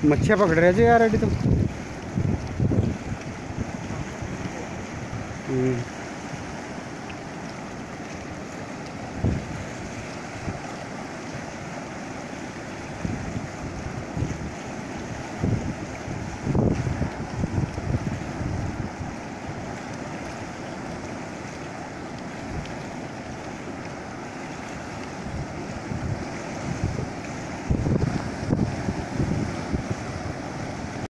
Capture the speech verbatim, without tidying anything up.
मच्छियाँ पकड़ रहे थे यार अभी तो। हम्म।